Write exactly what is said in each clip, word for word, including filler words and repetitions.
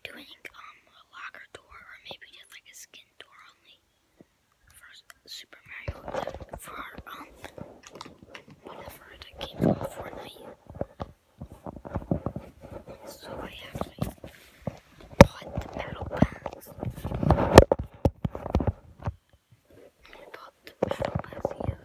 doing um a locker tour or maybe just like a skin tour only for Super Mario for um whatever the game's called, Fortnite. So I actually bought the battle pass. I bought the battle pass, yeah.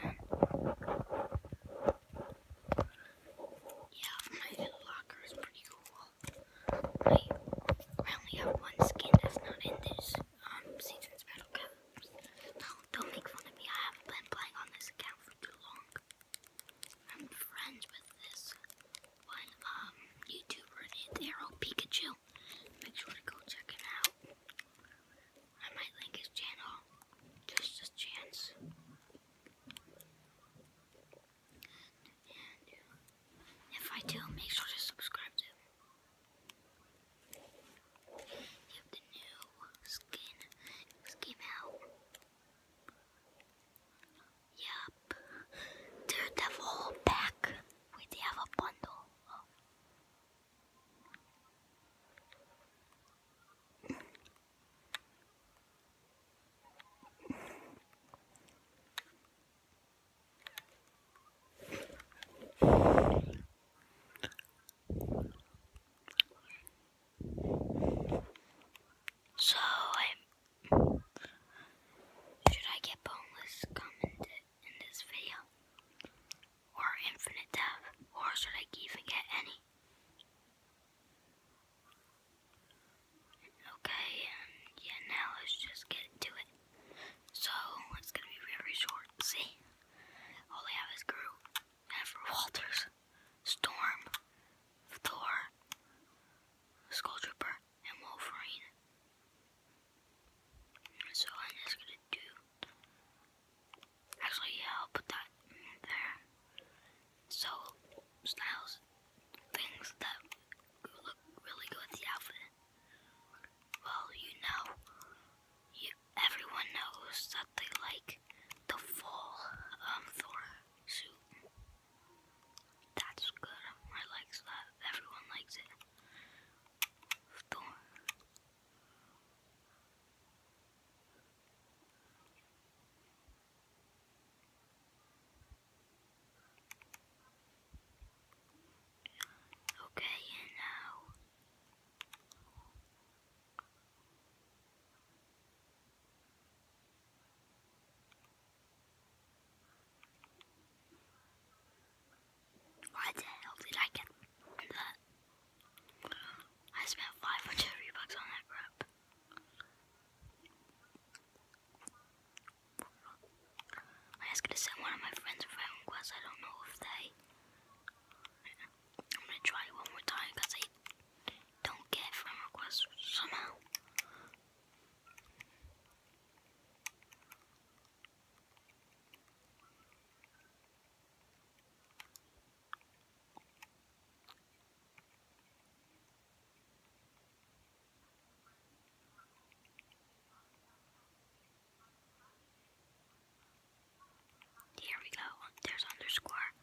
Yeah, my locker is pretty cool. I only have one skin that's not in this um season's battle pass. Don't, don't make fun of me. I haven't been playing on this account for too long. I'm friends with this one um YouTuber named Arrow Pikachu. Make sure to go check him out. I might link his channel. Just a chance. And if I do, make sure to subscribe to him. You have the new skin. Just came out. Yup. Daredevil pack. Wait, they have a bundle. Oh. So, I'm, should I get boneless comment in this video? Or infinite death? Or should I even get any? Okay, and yeah, now let's just get into it. So, it's gonna be very short. See? All I have is Groot, Jennifer Walters, Storm, Thor, Skull Trooper, and Wolverine. So I'm just gonna do. Actually, yeah, I'll put that there. So, styles, things that look really good with the outfit. Well, you know, you, everyone knows that they like the full um, Thor suit. That's good. I like that. Everyone likes it. Thor. Okay, and now why the hell did I get that? I spent five hundred V-Bucks on that crap. I was gonna send one of my friends a friend request. I don't know if they. I'm gonna try it one more time because I don't get friend requests somehow. Here we go. There's underscore.